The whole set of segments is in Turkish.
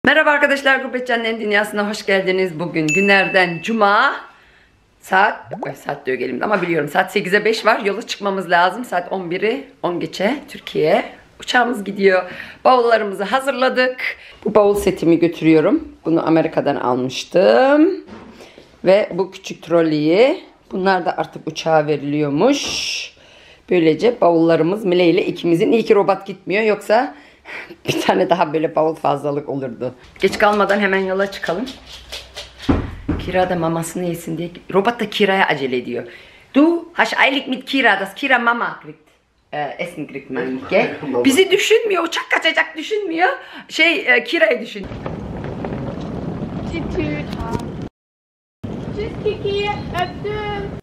Merhaba arkadaşlar, Gurbetçilerin Dünyası'na hoş geldiniz. Bugün günlerden Cuma. Saat diyor gelimde ama biliyorum saat 8'e 5 var. Yola çıkmamız lazım. Saat 11'i 10 geçe Türkiye'ye. Uçağımız gidiyor. Bavullarımızı hazırladık. Bu bavul setimi götürüyorum. Bunu Amerika'dan almıştım. Ve bu küçük trolleyi. Bunlar da artık uçağa veriliyormuş. Böylece bavullarımız Mile ile ikimizin. İyi ki robot gitmiyor. Yoksa bir tane daha böyle bavul fazlalık olurdu. Geç kalmadan hemen yola çıkalım. Kira da mamasını yesin diye. Robot da Kira'ya acele ediyor. Du hast eilig mit Kira, das Kira Mama kriegt. Essen kriegt man, gell? Bizi düşünmüyor, uçak kaçacak düşünmüyor. Kira'yı düşün. Tschüss Kiki, öptüm.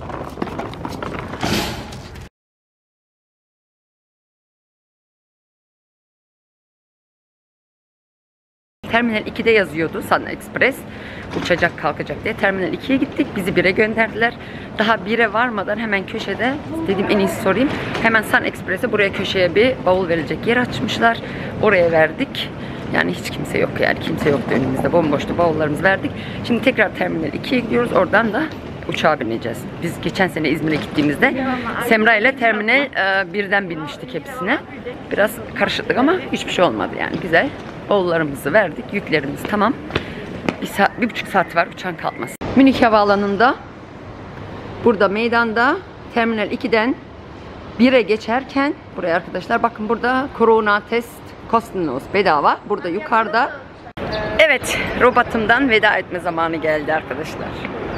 Terminal 2'de yazıyordu Sun Express. Uçacak kalkacak diye. Terminal 2'ye gittik. Bizi 1'e gönderdiler. Daha 1'e varmadan hemen köşede dedim en iyisi sorayım. Hemen Sun Express'e buraya köşeye bir bavul verilecek yer açmışlar. Oraya verdik. Yani hiç kimse yok yani. Kimse yoktu önümüzde. Bomboştu. Bavullarımızı verdik. Şimdi tekrar Terminal 2'ye gidiyoruz. Oradan da uçağa bineceğiz. Biz geçen sene İzmir'e gittiğimizde Semra ile Terminal 1'den binmiştik hepsine. Biraz karışıklık ama hiçbir şey olmadı yani. Güzel. Bavullarımızı verdik. Yüklerimiz tamam. 1,5 saat var uçağın kalkması. Münih Havaalanı'nda burada meydanda Terminal 2'den 1'e geçerken buraya arkadaşlar bakın burada korona test kostenlos bedava. Burada yukarıda. Evet, robotumdan veda etme zamanı geldi arkadaşlar.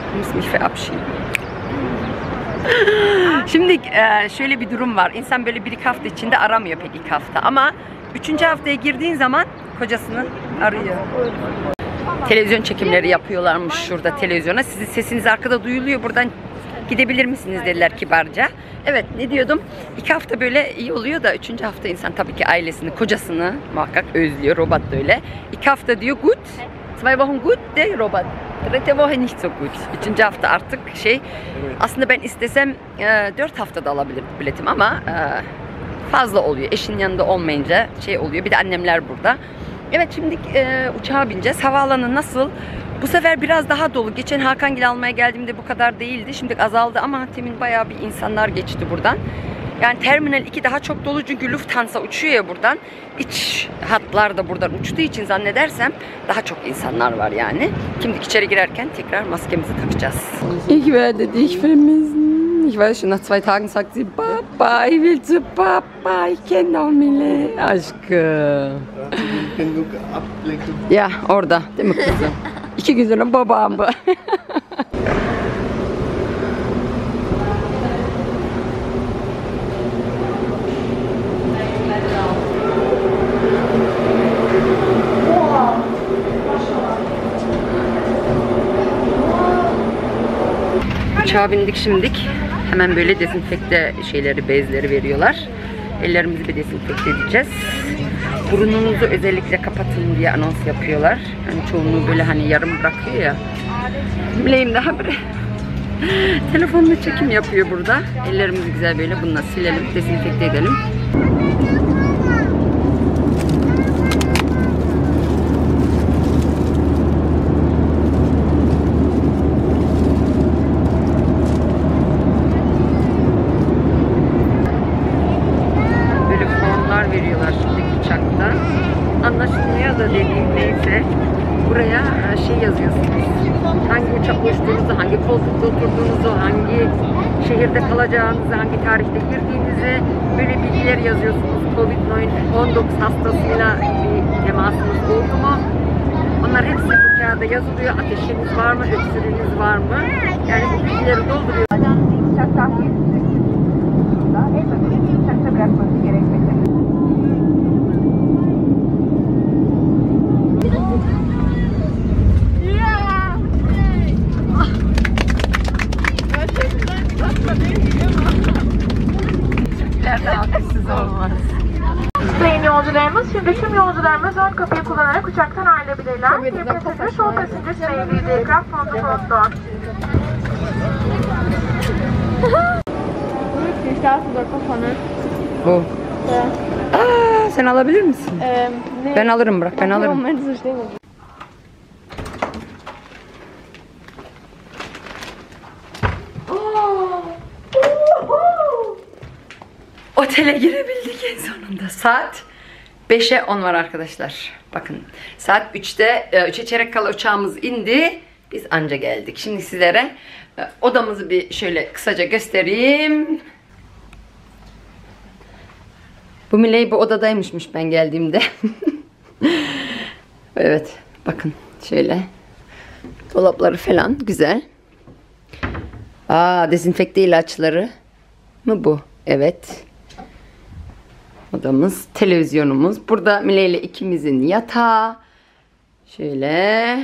Şimdi şöyle bir durum var. İnsan böyle 1-2 hafta içinde aramıyor pek 2 hafta ama 3. haftaya girdiğin zaman kocasını arıyor. Televizyon çekimleri yapıyorlarmış şurada televizyona. Sizin sesiniz arkada duyuluyor. Buradan gidebilir misiniz dediler kibarca. Evet ne diyordum? 2 hafta böyle iyi oluyor da 3. hafta insan tabii ki ailesini, kocasını muhakkak özlüyor. Robot da öyle. 2 hafta diyor gut. 2 Wochen gut de robot. 3. Woche nicht so gut. 3. hafta artık aslında ben istesem 4 haftada alabilirim biletimi ama fazla oluyor. Eşin yanında olmayınca oluyor. Bir de annemler burada. Evet şimdi uçağa bineceğiz. Havaalanı nasıl? Bu sefer biraz daha dolu. Geçen Hakangil almaya geldiğimde bu kadar değildi. Şimdi azaldı ama temin bayağı bir insanlar geçti buradan. Yani Terminal 2 daha çok dolu çünkü Lufthansa uçuyor ya buradan. İç hatlar da buradan uçtuğu için zannedersem daha çok insanlar var yani. Şimdi içeri girerken tekrar maskemizi takacağız. Ich werde dich vermissen. Ich weiß schon, nach 2 Tagen sagt sie, Papa, ich will zu Papa, ich kenne noch Mille. Aşkım. Ya orada değil mi kızım? 2 gün sonra babam bu. Uçağa bindik şimdik. Hemen böyle dezenfekte bezleri veriyorlar. Ellerimizi bir dezenfekte edeceğiz. Burnunuzu özellikle kapatın diye anons yapıyorlar. Yani çoğunluğu böyle hani yarım bırakıyor ya. Bileyim daha böyle telefonla çekim yapıyor burada. Ellerimizi güzel böyle bununla silelim, dezenfekte edelim. Veriyorlar şimdi uçakta. Anlaşılmıyor da dediğim neyse. Buraya yazıyorsunuz. Hangi uçak uçtuğunuzu, hangi koltukta oturduğunuzu, hangi şehirde kalacağınızı, hangi tarihte girdiğinizi böyle bilgiler yazıyorsunuz. Covid-19 hastasıyla bir temasınız oldu mu? Onlar hepsi bu kağıda yazılıyor. Ateşiniz var mı? Öksürüğünüz var mı? Yani bu bilgileri dolduruyor. Sayın yolcularımız, şimdi tüm yolcularımız ön kapıyı kullanarak uçaktan ayrılabilirler. Bir passenger, sol passengers may leave the aircraft from the front door. Die Straße dort vorne. Wo? Ja. Ah, Ha, sen alabilir misin? Ben alırım, bırak, ben alırım. Otele girebildik en sonunda. Saat 5'e 10 var arkadaşlar. Bakın saat 3'te 3'e çeyrek kala uçağımız indi. Biz anca geldik. Şimdi sizlere odamızı bir şöyle kısaca göstereyim. Bu Miley bu odadaymışmış ben geldiğimde. Evet, bakın şöyle. Dolapları falan güzel. Dezenfekte ilaçları mı bu? Evet. Odamız, televizyonumuz. Burada Miley ile ikimizin yatağı. Şöyle.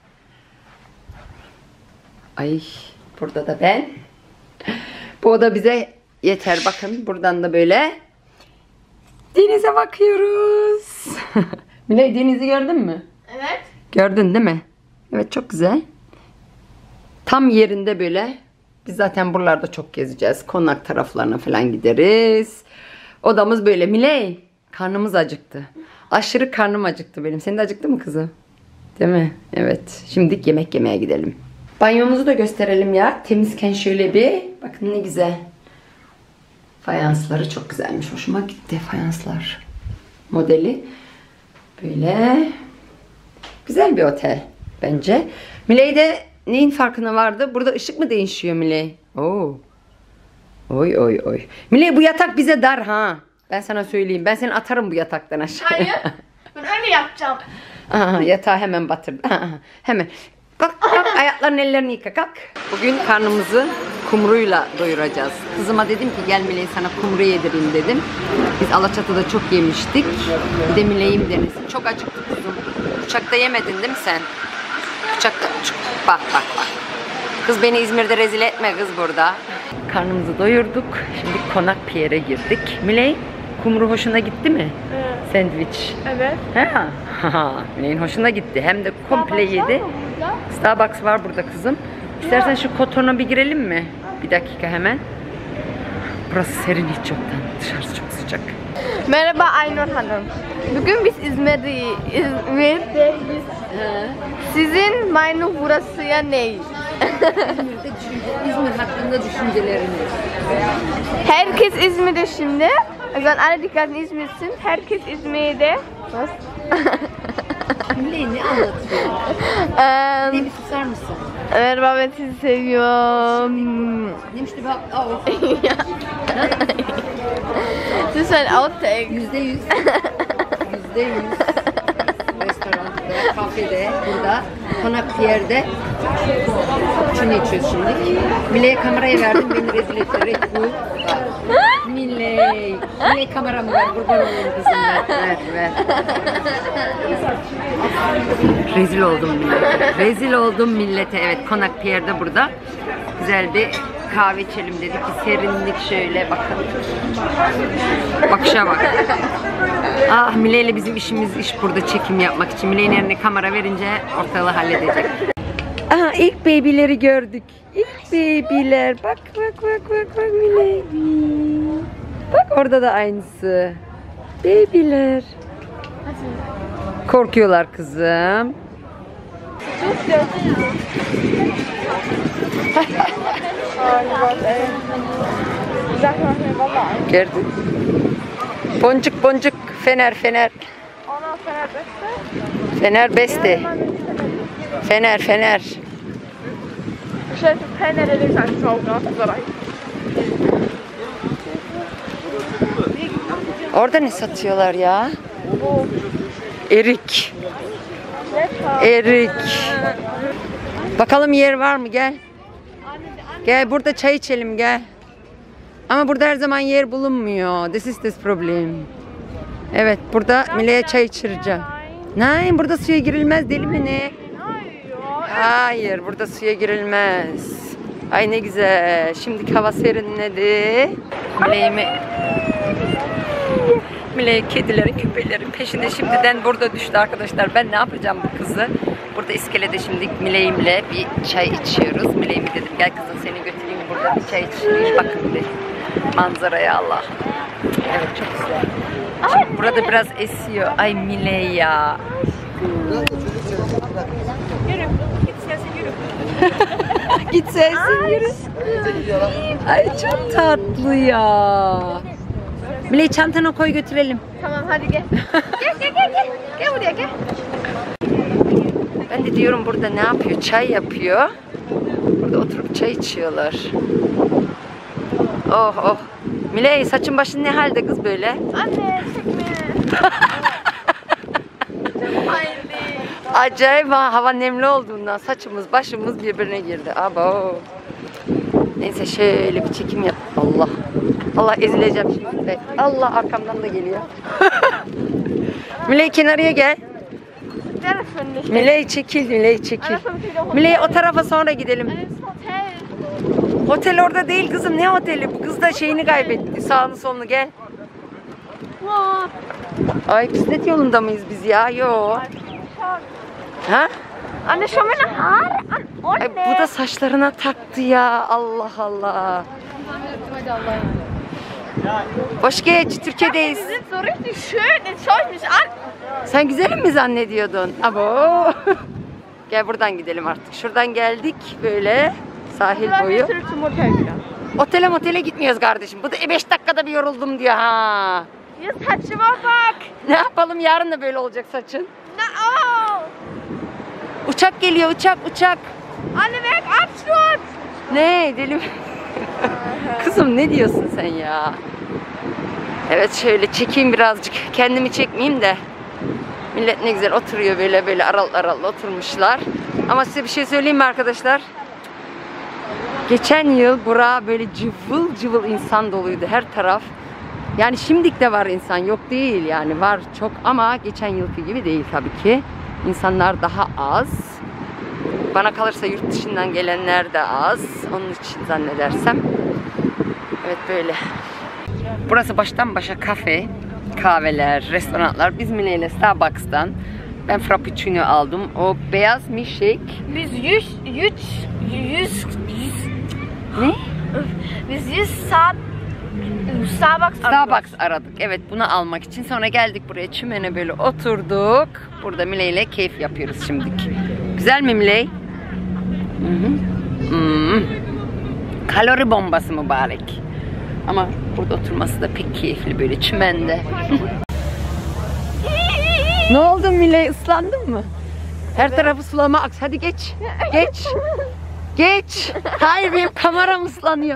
Ay, burada da ben. Bu oda bize yeter. Bakın buradan da böyle denize bakıyoruz. Miley, denizi gördün mü? Evet. Gördün değil mi? Evet, çok güzel. Tam yerinde böyle. Biz zaten buralarda çok gezeceğiz. Konak taraflarına falan gideriz. Odamız böyle. Miley, karnımız acıktı. Aşırı karnım acıktı benim. Senin de acıktı mı kızım? Değil mi? Evet. Şimdi yemek yemeye gidelim. Banyomuzu da gösterelim ya. Temizken şöyle bir. Bakın ne güzel. Fayansları çok güzelmiş. Hoşuma gitti fayanslar. Modeli. Böyle. Güzel bir otel bence. Miley de neyin farkına vardı? Burada ışık mı değişiyor Miley? Oo. Oy oy oy. Miley, bu yatak bize dar ha. Ben sana söyleyeyim. Ben seni atarım bu yataktan aşağıya. Hayır. Ben öyle yapacağım. Aha, yatağı hemen batırdı. Aha, hemen. Kalk kalk, ayaklarını ellerini yıka, kalk. Bugün karnımızı kumruyla doyuracağız. Kızıma dedim ki gel Miley, sana kumru yedireyim dedim. Biz Alaçatı'da çok yemiştik. Bir de Miley'im denesin. Çok acıktı kızım. Uçakta yemedin değil mi sen? Uçakta. Bak bak bak. Kız beni İzmir'de rezil etme kız burada. Karnımızı doyurduk. Şimdi Konak Pierre'e girdik. Miley, kumru hoşuna gitti mi? Evet. Sandviç. Evet. Ha. Miley'in hoşuna gitti. Hem de komple yedi. Starbucks var burada kızım. İstersen şu Koton'a bir girelim mi? Bir dakika hemen. Burası serin hiç yoktan. Dışarısı çok sıcak. Merhaba Aynur Hanım. Bugün biz İzmir'deyiz. Sizin maynu burası ya ne? İzmir hakkında düşünceleriniz. Herkes İzmir'de şimdi. O zaman alle dikkatin İzmir'sin. Herkes İzmir'de. Was? Miley ne anlatıyor? Bir susar mısın? Merhaba, ben sizi seviyorum. Demişti bak. Lütfen outtake. %100. Restoranda, kafede, burada, Konak Pierre'de. Şunu içiyoruz şimdi. Miley'e kamerayı verdim, beni rezil etti. Red Bull. Miley kameramı ver, kurban olayım kızım, ver. Rezil oldum millete. Rezil oldum millete. Evet, Konak Pierre'de burada. Güzel bir kahve içelim dedik. Bir serinlik şöyle bakın. Bakışa bak. Ah, Miley'le bizim iş burada çekim yapmak için. Miley'in eline kamera verince ortalığı halledecek. Aha, ilk baby'leri gördük. İlk baby'ler. Bak Miley. Bak orada da aynısı. Baby'ler. Korkuyorlar kızım. Gördün. Boncuk fener. Fener beste. Fener. Orada ne satıyorlar ya? Erik. Bakalım yer var mı? Gel. Gel burada çay içelim, gel. Ama burada her zaman yer bulunmuyor. This is this problem. Evet, burada Miley'e çay içireceğim. Nein, burada suya girilmez, deli mi ne? Hayır, burada suya girilmez. Ay ne güzel. Şimdi hava serinledi. Miley kedilerin, köpeklerin peşinde şimdiden burada düştü arkadaşlar. Ben ne yapacağım bu kızı? Burada iskelede şimdi Miley'imle bir çay içiyoruz. Miley'ime dedim gel kızım seni götüreyim burada bir çay içeyim. Bakın bir manzaraya Allah. Evet çok güzel. Burada biraz esiyor. Ay Miley ya. Yürü. Git sensin yürü. Git sensin yürü. Ay çok tatlı ya. Miley çantana koy götürelim. Tamam hadi gel. Gel. Gel buraya gel. Ben de diyorum burada ne yapıyor? Çay yapıyor. Burada oturup çay içiyorlar. Oh oh. Miley saçın başın ne halde kız böyle? Anne çekme. Hayır. Acayip ha, hava nemli olduğundan saçımız başımız birbirine girdi. Abo. Neyse şöyle bir çekim yap. Allah. Allah ezileceğim şimdi. Allah arkamdan da geliyor. Miley kenarıya gel. Miley çekil, Miley çekil. Miley o tarafa sonra gidelim. Otel orada değil kızım. Ne oteli? Bu kız da şeyini kaybetti. Sağını solunu gel. Ay bisiklet yolunda mıyız biz ya? Yo. Ha? Anne şu beni har. Ay, bu da saçlarına taktı ya. Allah Allah. Hoş geç. Türkiye'deyiz. Wir sind so richtig schön. Jetzt schau ich mich an. Sen güzelim mi zannediyordun? Abo. Gel buradan gidelim artık. Şuradan geldik böyle sahil boyu. Otele gitmiyoruz kardeşim. Bu da 5 dakikada bir yoruldum diyor ha. Ya saçıma bak. Ne yapalım, yarın da böyle olacak saçın. Oh. Uçak geliyor, uçak. Anne weg Absturz. Ne deli mi? Kızım ne diyorsun sen ya? Evet şöyle çekeyim birazcık. Kendimi çekmeyeyim de. Millet ne güzel oturuyor böyle aral oturmuşlar. Ama size bir şey söyleyeyim mi arkadaşlar? Geçen yıl bura böyle cıvıl insan doluydu her taraf. Yani şimdilik de var insan, yok değil yani, var çok ama geçen yılki gibi değil tabii ki. İnsanlar daha az. Bana kalırsa yurt dışından gelenler de az. Onun için zannedersem. Evet böyle. Burası baştan başa kafe, kahveler, restoranlar. Biz Miley'le Starbucks'tan ben frappuccino aldım. O beyaz milkshake. Biz 100 Ne? Biz 100 saat Starbucks aradık. Evet, bunu almak için. Sonra geldik buraya çimene böyle oturduk. Burada Miley'le keyif yapıyoruz şimdilik. Güzel mi Miley? Kalori bombası mübarek. Ama burada oturması da pek keyifli böyle çimende. Ne oldu Miley, ıslandın mı? Her tarafı sulama aks. Hadi geç. Geç. Hayır, benim kameram ıslanıyor.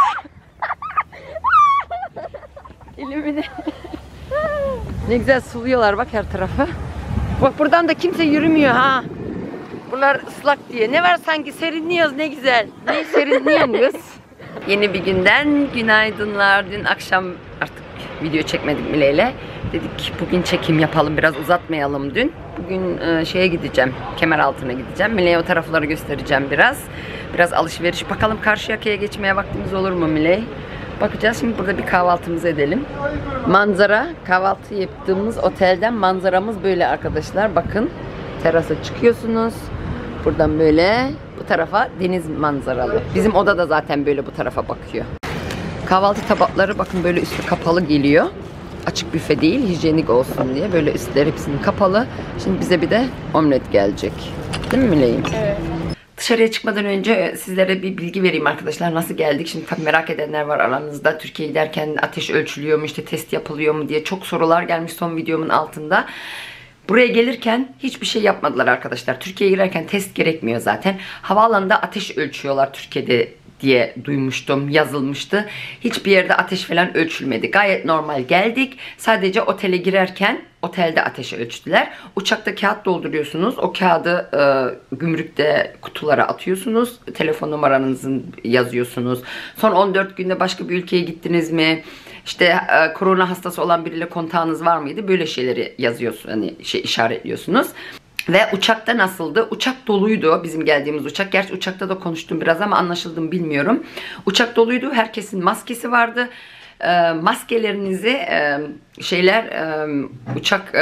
Elimini. Ne güzel suluyorlar bak her tarafı. Bak buradan da kimse yürümüyor ha. Bunlar ıslak diye. Ne var sanki, serinliyoruz ne güzel. Ne serinliyoruz. Yeni bir günden günaydınlar. Dün akşam artık video çekmedik Miley'le. Dedik bugün çekim yapalım, biraz uzatmayalım dün. Bugün şeye gideceğim, Kemeraltı'na gideceğim. Miley'e o tarafları göstereceğim biraz. Biraz alışveriş. Bakalım Karşıyaka'ya geçmeye vaktimiz olur mu Miley? Bakacağız. Şimdi burada bir kahvaltımızı edelim. Manzara, kahvaltı yaptığımız otelden manzaramız böyle arkadaşlar. Bakın, terasa çıkıyorsunuz. Buradan böyle bu tarafa deniz manzaralı. Bizim oda da zaten böyle bu tarafa bakıyor. Kahvaltı tabakları bakın böyle üstü kapalı geliyor. Açık büfe değil, hijyenik olsun diye böyle üstleri hepsinin kapalı. Şimdi bize bir de omlet gelecek. Değil mi Miley'im? Evet. Dışarıya çıkmadan önce sizlere bir bilgi vereyim arkadaşlar. Nasıl geldik? Şimdi tabii merak edenler var aranızda. Türkiye'ye giderken ateş ölçülüyor mu, işte test yapılıyor mu diye çok sorular gelmiş son videomun altında. Buraya gelirken hiçbir şey yapmadılar arkadaşlar. Türkiye'ye girerken test gerekmiyor zaten. Havaalanında ateş ölçüyorlar Türkiye'de diye duymuştum, yazılmıştı. Hiçbir yerde ateş falan ölçülmedi. Gayet normal geldik. Sadece otele girerken otelde ateşi ölçtüler. Uçakta kağıt dolduruyorsunuz. O kağıdı gümrükte kutulara atıyorsunuz. Telefon numaranızı yazıyorsunuz. Son 14 günde başka bir ülkeye gittiniz mi? İşte korona hastası olan biriyle kontağınız var mıydı? Böyle şeyleri yazıyorsunuz. Hani işaretliyorsunuz. Ve uçakta nasıldı? Uçak doluydu, bizim geldiğimiz uçak. Gerçi uçakta da konuştum biraz ama anlaşıldı mı bilmiyorum. Uçak doluydu. Herkesin maskesi vardı. Maskelerinizi uçak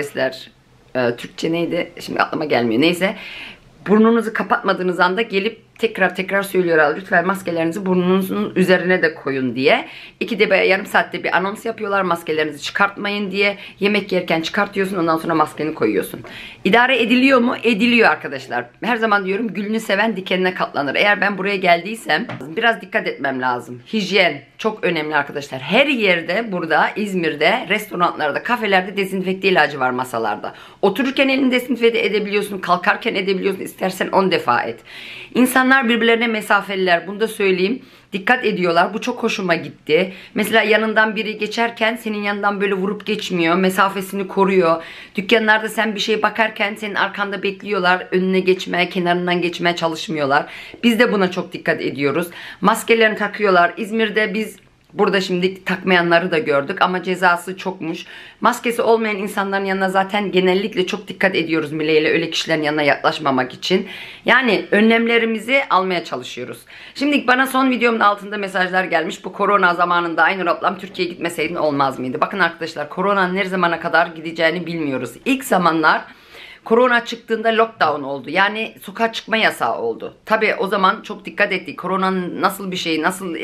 stewardesler, Türkçe neydi? Şimdi aklıma gelmiyor. Neyse. Burnunuzu kapatmadığınız anda gelip tekrar söylüyorlar. Lütfen maskelerinizi burnunuzun üzerine de koyun diye. 2'de yarım saatte bir anons yapıyorlar. Maskelerinizi çıkartmayın diye. Yemek yerken çıkartıyorsun. Ondan sonra maskeni koyuyorsun. İdare ediliyor mu? Ediliyor arkadaşlar. Her zaman diyorum gülünü seven dikenine katlanır. Eğer ben buraya geldiysem biraz dikkat etmem lazım. Hijyen çok önemli arkadaşlar. Her yerde burada İzmir'de restoranlarda, kafelerde dezenfekte ilacı var masalarda. Otururken elini dezenfekte edebiliyorsun. Kalkarken edebiliyorsun. İstersen 10 defa et. İnsanlar birbirlerine mesafeliler. Bunu da söyleyeyim. Dikkat ediyorlar. Bu çok hoşuma gitti. Mesela yanından biri geçerken senin yanından böyle vurup geçmiyor. Mesafesini koruyor. Dükkanlarda sen bir şeye bakarken senin arkanda bekliyorlar. Önüne geçmeye, kenarından geçmeye çalışmıyorlar. Biz de buna çok dikkat ediyoruz. Maskelerini takıyorlar. İzmir'de biz burada şimdi takmayanları da gördük ama cezası çokmuş. Maskesi olmayan insanların yanına zaten genellikle çok dikkat ediyoruz Mile'yle, öyle kişilerin yanına yaklaşmamak için. Yani önlemlerimizi almaya çalışıyoruz. Şimdi bana son videomun altında mesajlar gelmiş. Bu korona zamanında Aynur ablam Türkiye'ye gitmeseydin olmaz mıydı? Bakın arkadaşlar, koronanın ne zamana kadar gideceğini bilmiyoruz. İlk zamanlar korona çıktığında lockdown oldu. Yani sokağa çıkma yasağı oldu. Tabii o zaman çok dikkat ettik. Koronanın nasıl bir şey, nasıl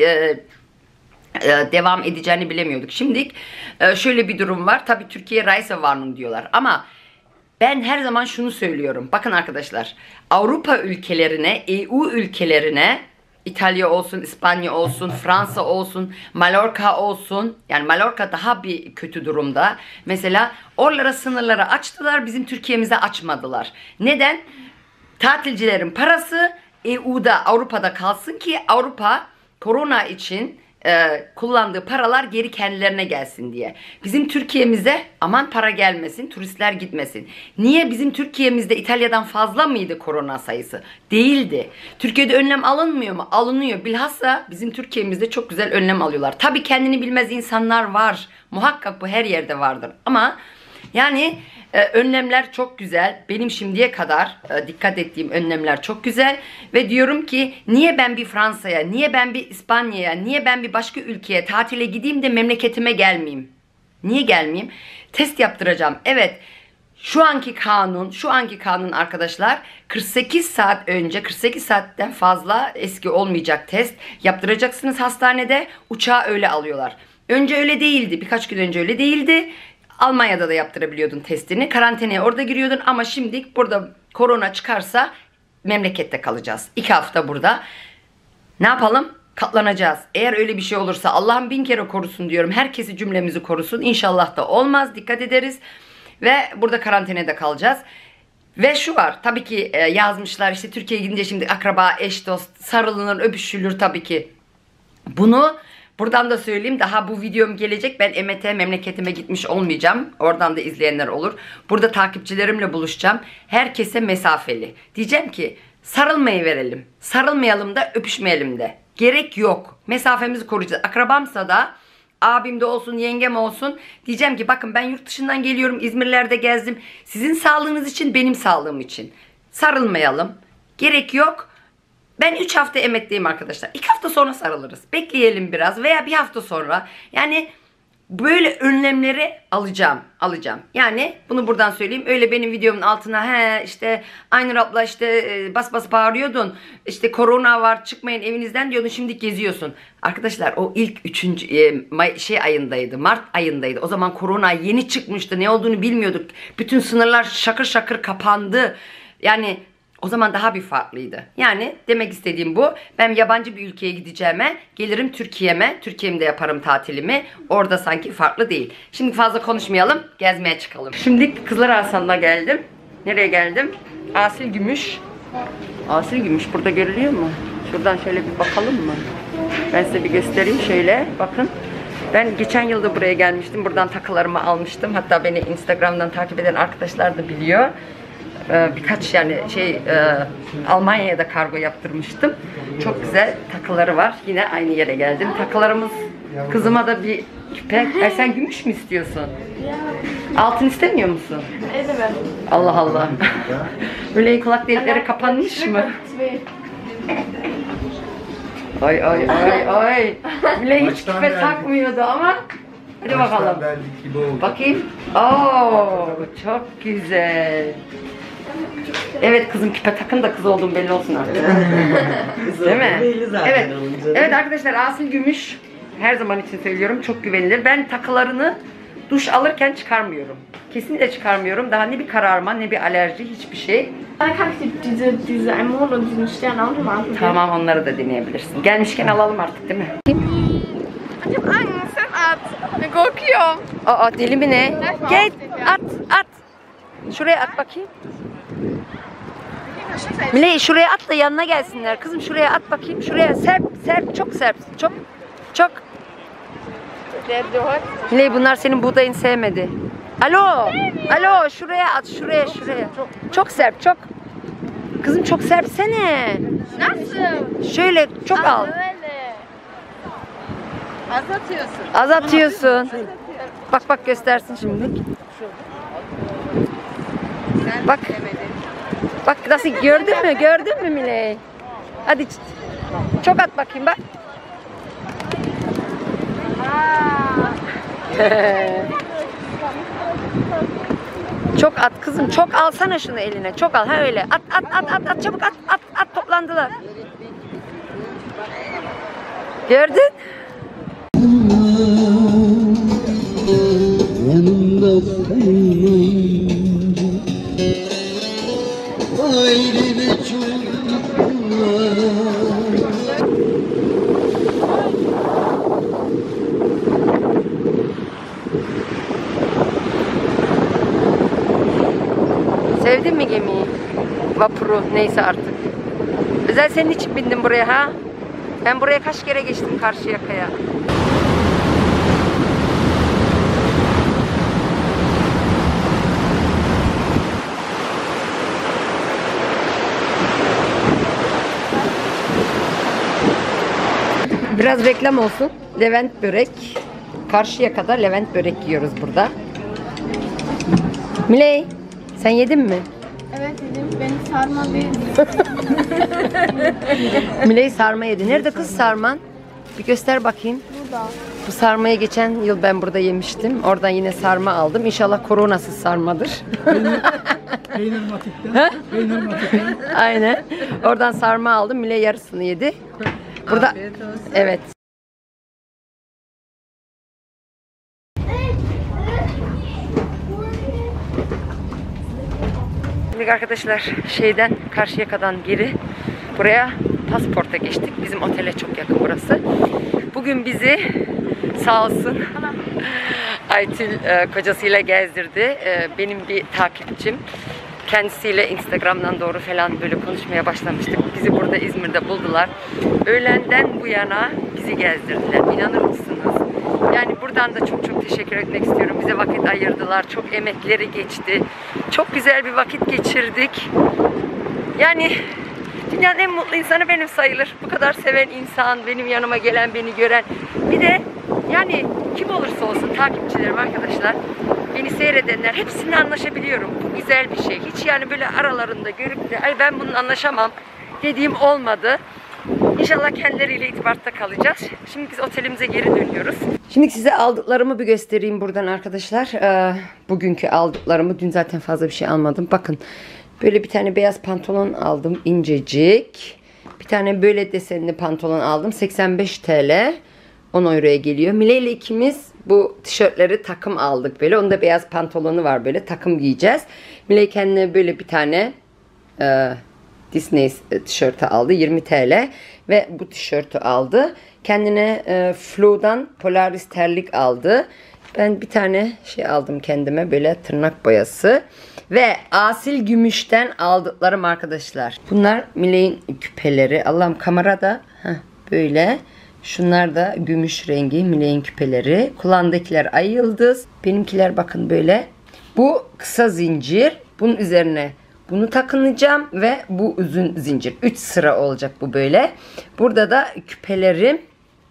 devam edeceğini bilemiyorduk. Şimdi şöyle bir durum var. Tabii Türkiye Reisewarnung diyorlar ama ben her zaman şunu söylüyorum. Bakın arkadaşlar, Avrupa ülkelerine, EU ülkelerine, İtalya olsun, İspanya olsun, Fransa olsun, Mallorca olsun. Yani Mallorca daha bir kötü durumda. Mesela oralara sınırları açtılar. Bizim Türkiye'mize açmadılar. Neden? Tatilcilerin parası EU'da, Avrupa'da kalsın ki Avrupa korona için kullandığı paralar geri kendilerine gelsin diye. Bizim Türkiye'mize aman para gelmesin, turistler gitmesin. Niye? Bizim Türkiye'mizde İtalya'dan fazla mıydı korona sayısı? Değildi. Türkiye'de önlem alınmıyor mu? Alınıyor. Bilhassa bizim Türkiye'mizde çok güzel önlem alıyorlar. Tabii kendini bilmez insanlar var. Muhakkak bu her yerde vardır. Ama yani önlemler çok güzel. Benim şimdiye kadar dikkat ettiğim önlemler çok güzel. Ve diyorum ki niye ben bir Fransa'ya, niye ben bir İspanya'ya, niye ben bir başka ülkeye tatile gideyim de memleketime gelmeyeyim? Niye gelmeyeyim? Test yaptıracağım. Evet. Şu anki kanun arkadaşlar 48 saat önce, 48 saatten fazla eski olmayacak test yaptıracaksınız hastanede. Uçağı öyle alıyorlar. Önce öyle değildi. Birkaç gün önce öyle değildi. Almanya'da da yaptırabiliyordun testini. Karantinaya orada giriyordun ama şimdi burada korona çıkarsa memlekette kalacağız. 2 hafta burada. Ne yapalım? Katlanacağız. Eğer öyle bir şey olursa Allah'ım 1000 kere korusun diyorum. Herkesi, cümlemizi korusun. İnşallah da olmaz. Dikkat ederiz. Ve burada karantinada kalacağız. Ve şu var. Tabii ki yazmışlar işte Türkiye'ye gidince şimdi akraba, eş, dost sarılınır, öpüşülür tabii ki. Bunu buradan da söyleyeyim, daha bu videom gelecek. Ben EMT memleketime gitmiş olmayacağım. Oradan da izleyenler olur. Burada takipçilerimle buluşacağım. Herkese mesafeli. Diyeceğim ki sarılmayı verelim. Sarılmayalım da öpüşmeyelim de. Gerek yok. Mesafemizi koruyacağız. Akrabamsa da abim de olsun, yengem olsun. Diyeceğim ki bakın ben yurt dışından geliyorum. İzmirlerde gezdim. Sizin sağlığınız için, benim sağlığım için. Sarılmayalım. Gerek yok. Ben 3 hafta emekliyim arkadaşlar. 2 hafta sonra sarılırız. Bekleyelim biraz veya 1 hafta sonra. Yani böyle önlemleri alacağım. Yani bunu buradan söyleyeyim. Öyle benim videomun altına işte Aynur abla işte bas bas bağırıyordun. İşte korona var çıkmayın evinizden diyordun. Şimdi geziyorsun. Arkadaşlar o ilk 3. ayındaydı. Mart ayındaydı. O zaman korona yeni çıkmıştı. Ne olduğunu bilmiyorduk. Bütün sınırlar şakır şakır kapandı. Yani o zaman daha bir farklıydı. Yani demek istediğim bu. Ben yabancı bir ülkeye gideceğime gelirim Türkiye'me. Türkiye'mde yaparım tatilimi. Orada sanki farklı değil. Şimdi fazla konuşmayalım. Gezmeye çıkalım. Şimdi Kızlar Arslanı'na geldim. Nereye geldim? Asil Gümüş. Asil Gümüş burada görülüyor mu? Şuradan şöyle bir bakalım mı? Ben size bir göstereyim şöyle. Bakın. Ben geçen yılda buraya gelmiştim. Buradan takılarımı almıştım. Hatta beni Instagram'dan takip eden arkadaşlar da biliyor. Birkaç Almanya'ya da kargo yaptırmıştım. Çok güzel takıları var. Yine aynı yere geldim. Takılarımız, kızıma da bir küpe. Sen gümüş mü istiyorsun? Altın istemiyor musun? Evet. Allah Allah. Böyle kulak delikleri kapanmış mı? Ay. Bile hiç küpe takmıyordu ama. Hadi bakalım. Bakayım. Oo, çok güzel. Evet kızım, küpe takın da kız olduğum belli olsun artık. Değil mi? Evet. Evet arkadaşlar, Asil Gümüş her zaman için söylüyorum, çok güvenilir. Ben takılarını duş alırken çıkarmıyorum. Kesinlikle çıkarmıyorum. Daha ne bir kararma ne bir alerji, hiçbir şey. Dann kann ich diese Aemon und diesen Sternautomaten. Tamam, onları da deneyebilirsin. Gelmişken alalım artık, değil mi? Ich hab Angst, sen at. Ben korkuyorum. Aa, deli mi ne? Gel at at. Şuraya at bakayım. Miley şuraya at da yanına gelsinler. Kızım şuraya at bakayım. Şuraya serp çok serp. Çok. Miley bunlar senin buğdayını sevmedi. Alo şuraya at, şuraya. Çok serp çok. Kızım çok serpsene. Nasıl? Şöyle çok al. Böyle. Az atıyorsun. Bak göstersin şimdi. Bak nasıl, gördün mü Miley? Hadi çok at bakayım bak. Çok at kızım, çok alsana şunu eline, çok al, ha öyle. At çabuk at toplandılar. Gördün? Yanımda ayrı bir Sevdin mi gemiyi? Vapuru, neyse artık. Özel senin için bindim buraya ha? Ben buraya kaç kere geçtim Karşıyaka'ya. Biraz reklam olsun. Levent börek. Karşıyaka'da Levent börek yiyoruz burada. Miley, sen yedin mi? Evet dedim, beni sarma bir. Miley sarma yedi. Nerede kız sarman? Bir göster bakayım. Burada. Bu sarmayı geçen yıl ben burada yemiştim. Oradan yine sarma aldım. İnşallah koronasız sarmadır. Peynir matikten. Aynen. Oradan sarma aldım. Miley yarısını yedi. Burada evet. Şimdi arkadaşlar şeyden Karşıyaka'dan geri buraya Pasport'a geçtik. Bizim otele çok yakın burası. Bugün bizi sağ olsun Aytül kocasıyla gezdirdi. Benim bir takipçim. Kendisiyle Instagram'dan doğru falan böyle konuşmaya başlamıştık. Bizi burada İzmir'de buldular. Öğlenden bu yana bizi gezdirdiler. İnanır mısınız? Yani buradan da çok teşekkür etmek istiyorum. Bize vakit ayırdılar. Çok emekleri geçti. Çok güzel bir vakit geçirdik. Yani dünyanın en mutlu insanı benim sayılır. Bu kadar seven insan, benim yanıma gelen, beni gören. Bir de yani kim olursa olsun takipçilerim, arkadaşlar, beni seyredenler, hepsininle anlaşabiliyorum. Bu güzel bir şey. Hiç yani böyle aralarında görüp de ay ben bununla anlaşamam dediğim olmadı. İnşallah kendileriyle irtibatta kalacağız. Şimdi biz otelimize geri dönüyoruz. Şimdi size aldıklarımı bir göstereyim buradan arkadaşlar. Bugünkü aldıklarımı, dün zaten fazla bir şey almadım. Bakın böyle bir tane beyaz pantolon aldım, incecik. Bir tane böyle desenli pantolon aldım, 85 TL. 10 euroya geliyor. Mile ile ikimiz bu tişörtleri takım aldık böyle. Onda beyaz pantolonu var, böyle takım giyeceğiz. Mile kendine böyle bir tane Disney tişörtü aldı, 20 TL. Ve bu tişörtü aldı. Kendine Flo'dan Polaris terlik aldı. Ben bir tane şey aldım kendime, böyle tırnak boyası. Ve Asil Gümüş'ten aldıklarım arkadaşlar. Bunlar Mile'in küpeleri. Allah'ım kamerada böyle. Şunlar da gümüş rengi Mile'in küpeleri. Kulağındakiler ay yıldız. Benimkiler bakın böyle. Bu kısa zincir. Bunun üzerine bunu takınacağım ve bu uzun zincir. 3 sıra olacak bu böyle. Burada da küpelerim.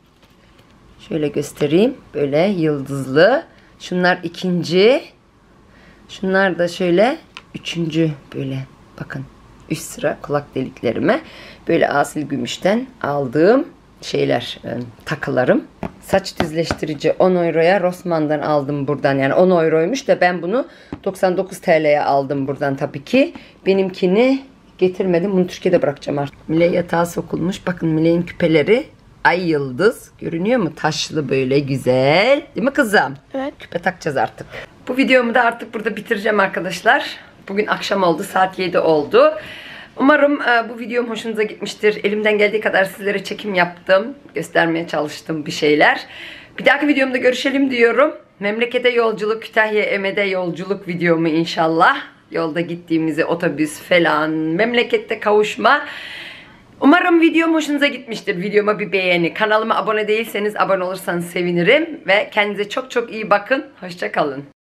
Şöyle göstereyim. Böyle yıldızlı. Şunlar ikinci. Şunlar da şöyle üçüncü, böyle bakın. 3 sıra kulak deliklerime. Böyle Asil Gümüş'ten aldığım takılarım. Saç düzleştirici 10 euroya Rossmann'dan aldım buradan. Yani 10 euroymuş da ben bunu 99 TL'ye aldım buradan tabii ki. Benimkini getirmedim. Bunu Türkiye'de bırakacağım artık. Mile yatağa sokulmuş. Bakın Mile'nin küpeleri ay yıldız. Görünüyor mu? Taşlı böyle güzel. Değil mi kızım? Evet. Küpe takacağız artık. Bu videomu da artık burada bitireceğim arkadaşlar. Bugün akşam oldu. Saat 7 oldu. Umarım bu videom hoşunuza gitmiştir. Elimden geldiği kadar sizlere çekim yaptım. Göstermeye çalıştım bir şeyler. Bir dahaki videomda görüşelim diyorum. Memlekete yolculuk, Kütahya Eme'de yolculuk videomu inşallah. Yolda gittiğimizi, otobüs falan, memlekette kavuşma. Umarım videom hoşunuza gitmiştir. Videoma bir beğeni. Kanalıma abone değilseniz abone olursanız sevinirim. Ve kendinize çok çok iyi bakın. Hoşça kalın.